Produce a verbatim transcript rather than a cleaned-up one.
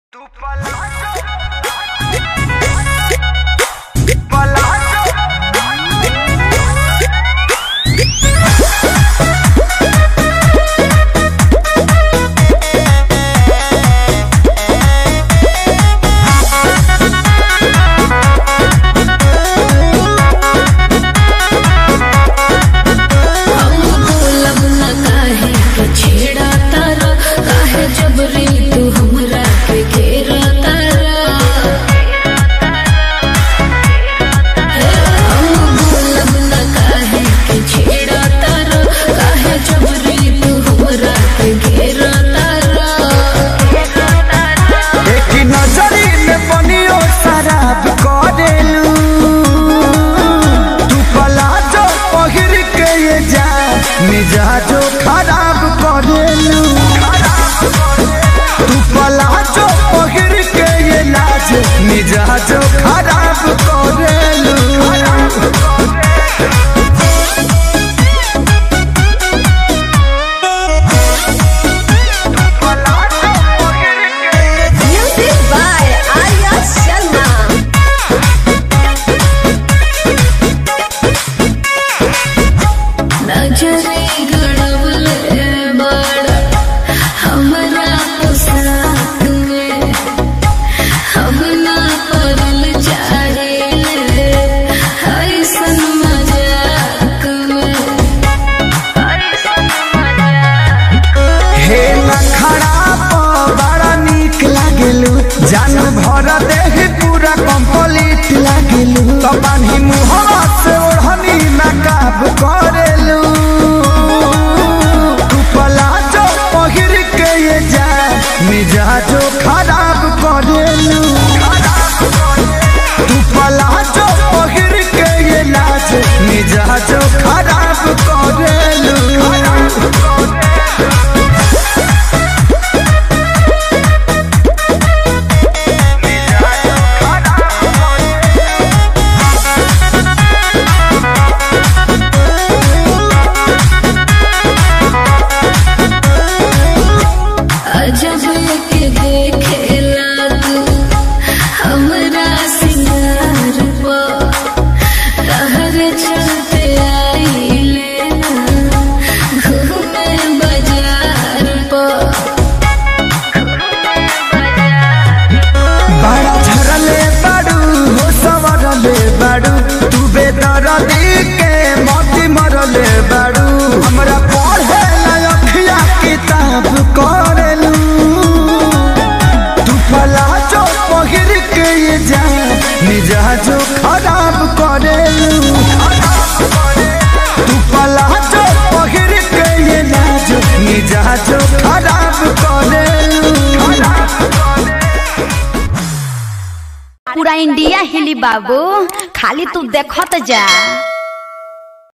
मिजाजो खराब करेलू तू पलाजो पहिर के ये लाज मिजाजो खराब करेलू जान भर देह पूरा कंप्लीट लागलू तो बानी मुहरा से ओढ़नी नकाब करेलू तू पलाजो पहिर के ये जा मिजाजो खराब करेलू तू पलाजो पहिर के ये लाज मिजाजो खराब करेलू तू बेदर्दी के मोती मरले बाड़ू हमरा पढ़े अखिया किताब करेलू तू पलाजो पहिर के ये जा मिजाजो खराब करेलू तू पलाजो पहिर के ये लाज मिजाजो खराब करेलू पूरा इंडिया हिली बाबू खाली तू देखत जा।